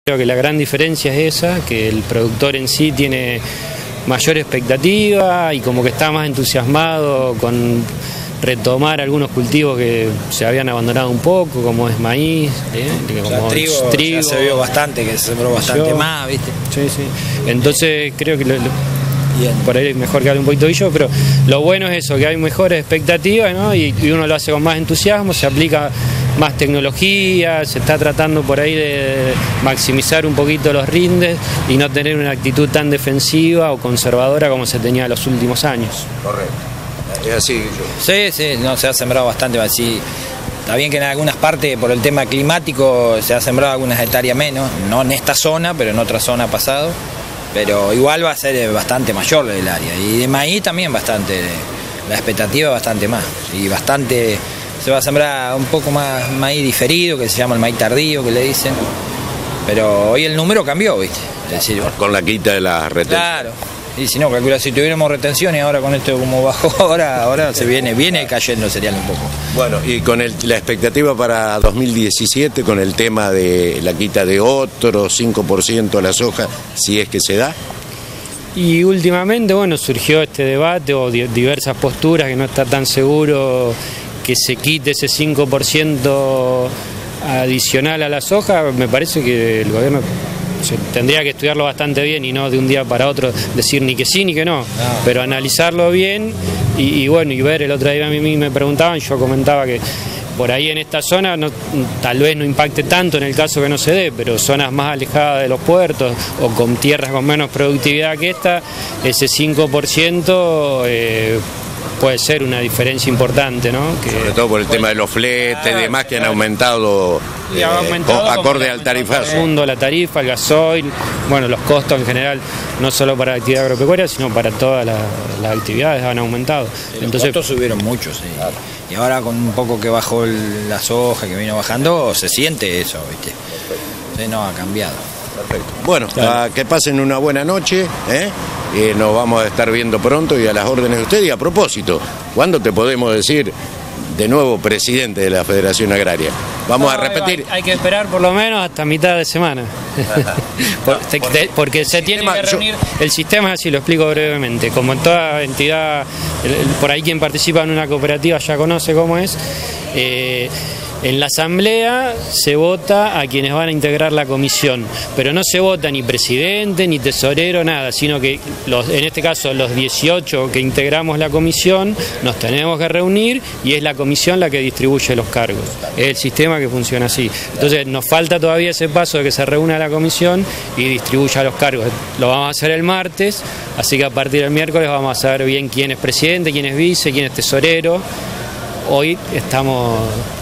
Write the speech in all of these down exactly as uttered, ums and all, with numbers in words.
Creo que la gran diferencia es esa, que el productor en sí tiene mayor expectativa y como que está más entusiasmado con retomar algunos cultivos que se habían abandonado un poco, como es maíz, ¿eh? como o sea, trigo, trigo, ya se vio bastante, que se sembró bastante yo, más, ¿viste? Sí, sí. Entonces creo que lo, lo, por ahí es mejor que hable un poquito de yo, pero lo bueno es eso, que hay mejores expectativas, ¿no? y, y uno lo hace con más entusiasmo, se aplica más tecnología, se está tratando por ahí de maximizar un poquito los rindes y no tener una actitud tan defensiva o conservadora como se tenía en los últimos años. Correcto. Es así. Sí, sí, no, se ha sembrado bastante así. Está bien que en algunas partes por el tema climático se ha sembrado algunas hectáreas menos, no en esta zona, pero en otra zona ha pasado. Pero igual va a ser bastante mayor el área. Y de maíz también bastante, la expectativa es bastante más. Y bastante, se va a sembrar un poco más maíz diferido, que se llama el maíz tardío, que le dicen. Pero hoy el número cambió, ¿viste? Es decir, con la quita de las retenciones. Claro. Y si no, calcula, si tuviéramos retenciones ahora con esto como bajó, ahora, ahora se viene, viene cayendo el cereal un poco. Bueno, y con el, la expectativa para dos mil diecisiete, con el tema de la quita de otro cinco por ciento a la soja, si es que se da. Y últimamente, bueno, surgió este debate o di diversas posturas que no está tan seguro que se quite ese cinco por ciento adicional a la soja. Me parece que el gobierno se tendría que estudiarlo bastante bien y no de un día para otro decir ni que sí ni que no, no. pero analizarlo bien y, y bueno, y ver. El otro día a mí me preguntaban, yo comentaba que por ahí en esta zona no, tal vez no impacte tanto en el caso que no se dé, pero zonas más alejadas de los puertos o con tierras con menos productividad que esta, ese cinco por ciento eh, puede ser una diferencia importante, ¿no? Que, sobre todo por el tema de los fletes y demás que han aumentado, y ha aumentado eh, acorde al tarifazo. El mundo, la tarifa, el gasoil, bueno, los costos en general, no solo para la actividad agropecuaria, sino para todas las la actividades han aumentado. Sí, Entonces, los costos subieron mucho, sí. Claro. Y ahora con un poco que bajó el, la soja, que vino bajando, se siente eso, ¿viste? Sí, no, ha cambiado. Perfecto. Bueno, claro. Que pasen una buena noche, ¿eh? Eh, nos vamos a estar viendo pronto y a las órdenes de usted. Y a propósito, ¿cuándo te podemos decir de nuevo presidente de la Federación Agraria? Vamos no, a repetir. Hay, hay que esperar por lo menos hasta mitad de semana. por, te, te, porque se tiene que reunir. Yo... El sistema es así, lo explico brevemente. Como en toda entidad, el, el, por ahí quien participa en una cooperativa ya conoce cómo es. Eh, En la asamblea se vota a quienes van a integrar la comisión, pero no se vota ni presidente, ni tesorero, nada, sino que los, en este caso los dieciocho que integramos la comisión nos tenemos que reunir y es la comisión la que distribuye los cargos. Es el sistema que funciona así. Entonces nos falta todavía ese paso de que se reúna la comisión y distribuya los cargos. Lo vamos a hacer el martes, así que a partir del miércoles vamos a saber bien quién es presidente, quién es vice, quién es tesorero. Hoy estamos...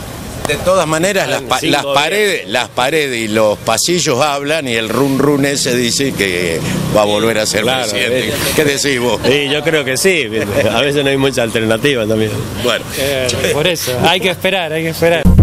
De todas maneras, las, pa las, paredes, las paredes y los pasillos hablan y el run run ese dice que va a volver a ser claro, presidente. ¿Qué decís vos? Sí, yo creo que sí. A veces no hay mucha alternativa también. Bueno, eh, por eso, hay que esperar, hay que esperar.